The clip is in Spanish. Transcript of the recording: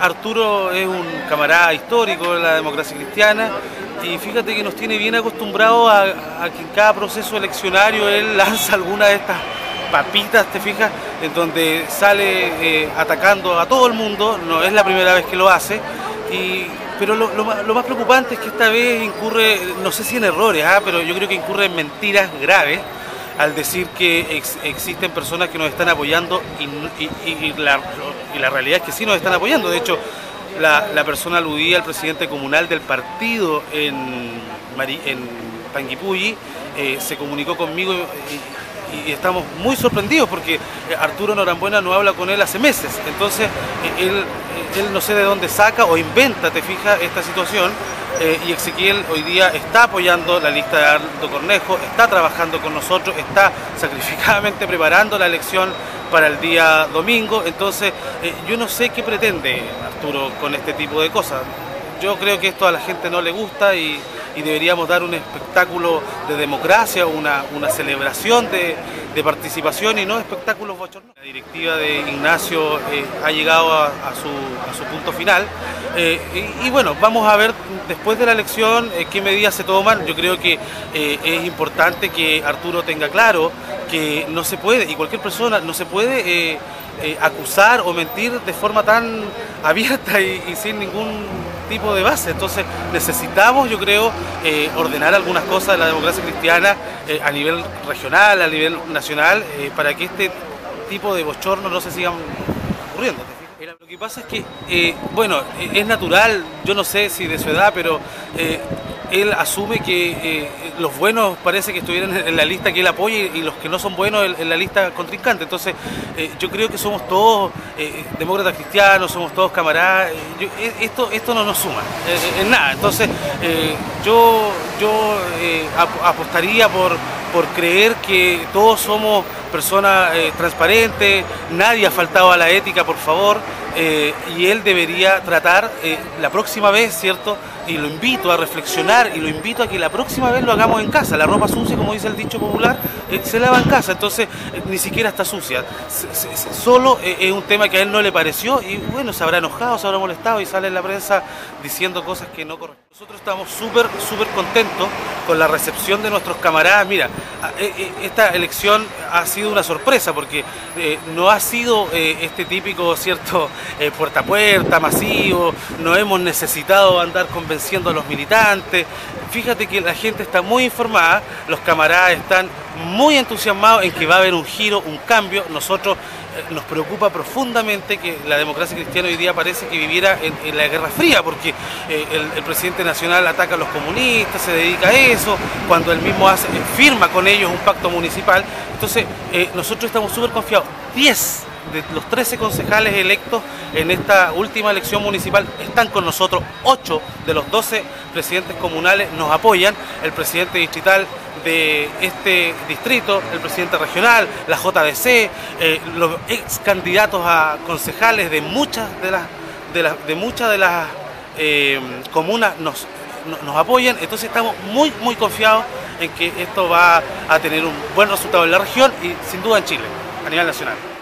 Arturo es un camarada histórico de la democracia cristiana y fíjate que nos tiene bien acostumbrados a que en cada proceso eleccionario él lanza alguna de estas papitas, te fijas, en donde sale atacando a todo el mundo. No es la primera vez que lo hace, pero lo más preocupante es que esta vez incurre, no sé si en errores, pero yo creo que incurre en mentiras graves al decir que existen personas que nos están apoyando y la realidad es que sí nos están apoyando. De hecho, la persona aludida al presidente comunal del partido en Panguipulli se comunicó conmigo y estamos muy sorprendidos porque Arturo Norambuena no habla con él hace meses. Entonces él no sé de dónde saca o inventa, te fijas, esta situación. Y Ezequiel hoy día está apoyando la lista de Aldo Cornejo, está trabajando con nosotros, está sacrificadamente preparando la elección para el día domingo. Entonces yo no sé qué pretende Arturo con este tipo de cosas. Yo creo que esto a la gente no le gusta y deberíamos dar un espectáculo de democracia, una celebración de participación y no espectáculos bochornosos. La directiva de Ignacio ha llegado a su punto final y bueno, vamos a ver después de la elección qué medidas se toman. Yo creo que es importante que Arturo tenga claro que no se puede, y cualquier persona no se puede acusar o mentir de forma tan abierta y sin ningún tipo de base. Entonces necesitamos, yo creo, ordenar algunas cosas de la democracia cristiana a nivel regional, a nivel nacional, para que este tipo de bochornos no se sigan ocurriendo. Lo que pasa es que, bueno, es natural, yo no sé si de su edad, pero él asume que los buenos parece que estuvieran en la lista que él apoya y los que no son buenos en la lista contrincante. Entonces yo creo que somos todos demócratas cristianos, somos todos camaradas. Esto no nos suma en nada. Entonces yo apostaría por creer que todos somos personas transparentes, nadie ha faltado a la ética, por favor, y él debería tratar la próxima vez, ¿cierto? Y lo invito a reflexionar y lo invito a que la próxima vez lo hagamos en casa. La ropa sucia, como dice el dicho popular, se lava en casa, entonces ni siquiera está sucia. Solo es un tema que a él no le pareció y bueno, se habrá enojado, se habrá molestado y sale en la prensa diciendo cosas que no corresponden. Nosotros estamos súper contentos con la recepción de nuestros camaradas. Mira, esta elección ha sido una sorpresa porque no ha sido este típico, ¿cierto?, puerta a puerta, masivo. No hemos necesitado andar convenciendo a los militantes. Fíjate que la gente está muy informada, los camaradas están muy entusiasmados en que va a haber un giro, un cambio. Nosotros nos preocupa profundamente que la democracia cristiana hoy día parece que viviera en la Guerra Fría, porque el presidente nacional ataca a los comunistas, se dedica a eso, cuando él mismo firma con ellos un pacto municipal. Entonces nosotros estamos súper confiados. 10 de los 13 concejales electos en esta última elección municipal están con nosotros, 8 de los 12 presidentes comunales nos apoyan, el presidente distrital de este distrito, el presidente regional, la JDC, los ex candidatos a concejales de muchas de las comunas nos apoyan. Entonces estamos muy confiados en que esto va a tener un buen resultado en la región y sin duda en Chile, a nivel nacional.